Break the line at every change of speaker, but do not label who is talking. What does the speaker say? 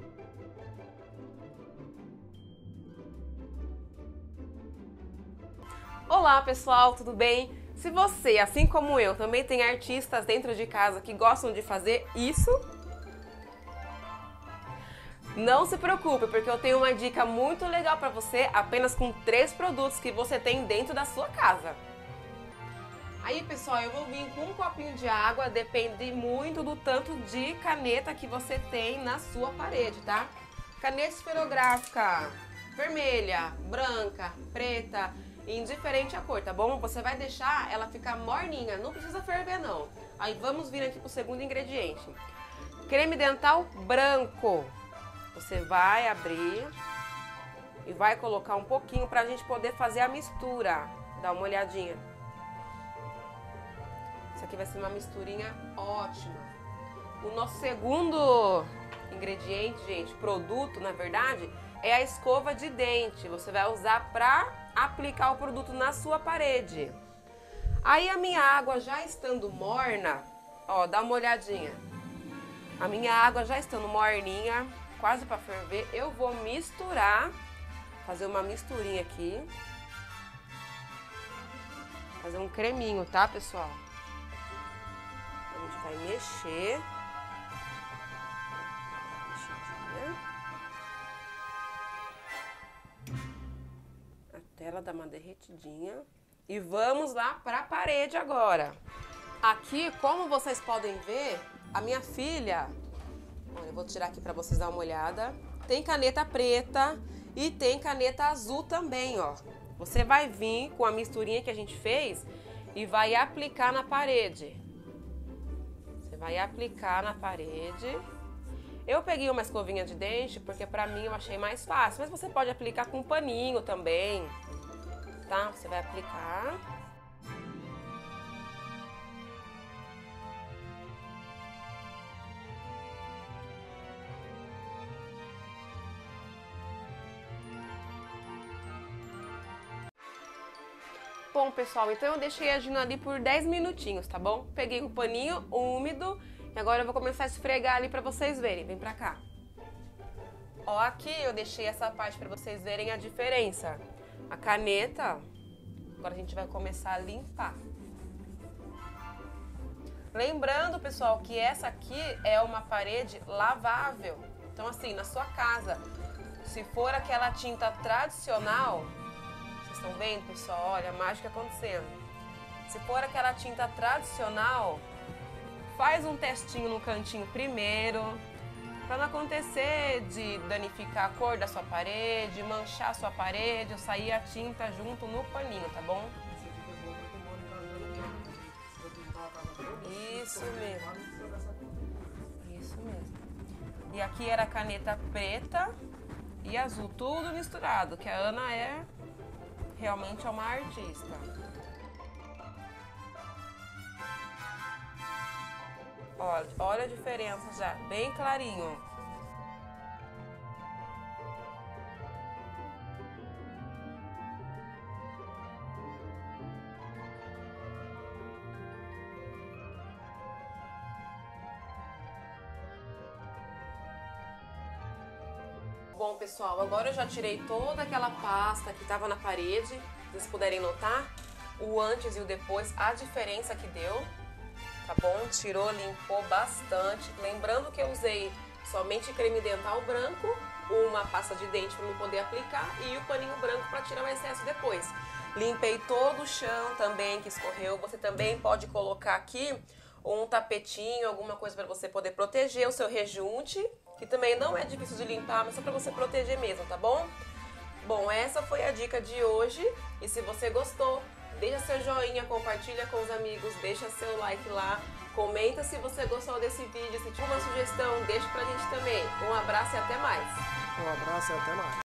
Olá pessoal, tudo bem? Se você, assim como eu, também tem artistas dentro de casa que gostam de fazer isso, não se preocupe, porque eu tenho uma dica muito legal para você apenas com 3 produtos que você tem dentro da sua casa. Aí pessoal, eu vou vir com um copinho de água, depende muito do tanto de caneta que você tem na sua parede, tá? Caneta esferográfica, vermelha, branca, preta, indiferente a cor, tá bom? Você vai deixar ela ficar morninha, não precisa ferver não. Aí vamos vir aqui pro segundo ingrediente. Creme dental branco. Você vai abrir e vai colocar um pouquinho pra gente poder fazer a mistura. Dá uma olhadinha. Isso aqui vai ser uma misturinha ótima. O nosso segundo ingrediente, gente, produto, na verdade, é a escova de dente. Você vai usar pra aplicar o produto na sua parede. Aí a minha água já estando morna, ó, dá uma olhadinha. A minha água já estando morninha, quase para ferver, eu vou misturar, fazer uma misturinha aqui. Fazer um creminho, tá, pessoal? A gente vai mexer. Até ela dar uma derretidinha. E vamos lá para a parede agora. Aqui, como vocês podem ver, a minha filha, olha, eu vou tirar aqui para vocês dar uma olhada. Tem caneta preta e tem caneta azul também, ó. Você vai vir com a misturinha que a gente fez e vai aplicar na parede. Você vai aplicar na parede. Eu peguei uma escovinha de dente porque pra mim eu achei mais fácil, mas você pode aplicar com um paninho também, tá? Você vai aplicar. Bom, pessoal, então eu deixei agindo ali por 10 minutinhos, tá bom? Peguei o paninho úmido e agora eu vou começar a esfregar ali pra vocês verem. Vem pra cá. Ó, aqui eu deixei essa parte pra vocês verem a diferença. A caneta, agora a gente vai começar a limpar. Lembrando, pessoal, que essa aqui é uma parede lavável. Então, assim, na sua casa, se for aquela tinta tradicional, vocês estão vendo, pessoal? Olha a mágica acontecendo. Se for aquela tinta tradicional, faz um testinho no cantinho primeiro, para não acontecer de danificar a cor da sua parede, manchar a sua parede ou sair a tinta junto no paninho, tá bom? Isso mesmo. Isso mesmo. E aqui era a caneta preta e azul, tudo misturado, que a Ana realmente é uma artista. Olha a diferença já, bem clarinho. Bom, pessoal, agora eu já tirei toda aquela pasta que estava na parede. Vocês puderem notar o antes e o depois, a diferença que deu. Tá bom? Tirou, limpou bastante. Lembrando que eu usei somente creme dental branco, uma pasta de dente para eu poder aplicar e o paninho branco para tirar o excesso depois. Limpei todo o chão também que escorreu. Você também pode colocar aqui um tapetinho, alguma coisa para você poder proteger o seu rejunte, que também não é difícil de limpar, mas só para você proteger mesmo, tá bom? Bom, essa foi a dica de hoje e se você gostou, deixa seu joinha, compartilha com os amigos, deixa seu like lá, comenta se você gostou desse vídeo, se tiver uma sugestão, deixa pra gente também. Um abraço e até mais.
Um abraço e até mais.